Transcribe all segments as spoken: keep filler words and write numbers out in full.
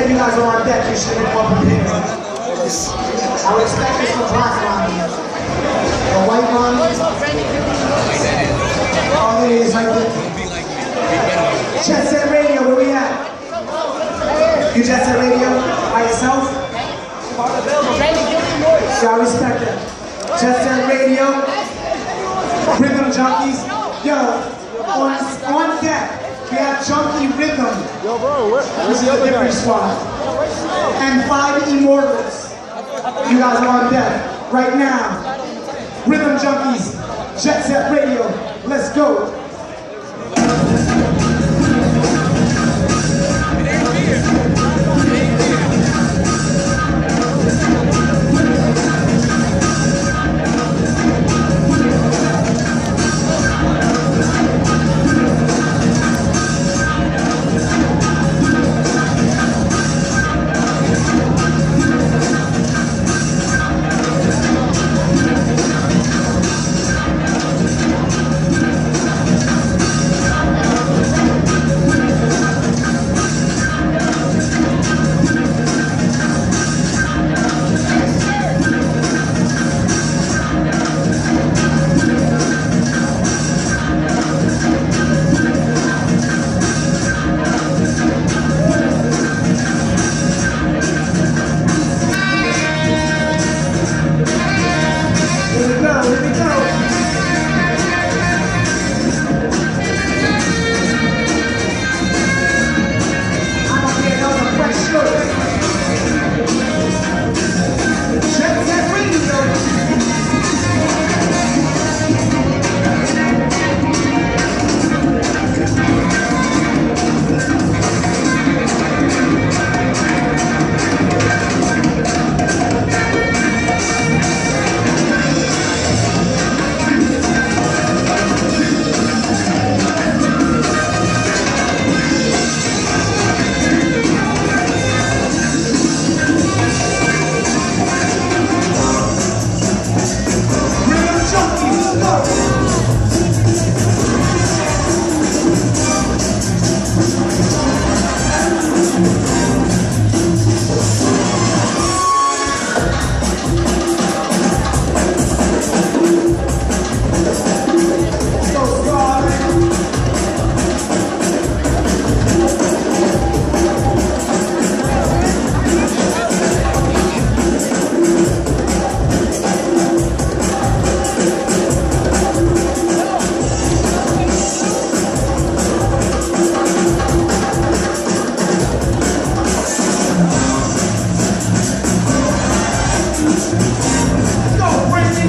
said you guys are on deck, you should have been more prepared. I would expect this from Black Ronnie. The White Ronnie. Oh, there it is right there. Jet Set Radio, where we at? You Jet Set Radio by yourself? So I respect that. Jet Set Radio, Rhythm Junkies. Yo, on, on deck, we have Junkie Rhythm. Yo, bro, where, where's the other guy? Squad. And five Immortals. You guys are on deck right now. Rhythm Junkies, Jet Set Radio. Let's go.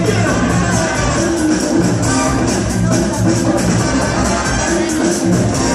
We'll be right back.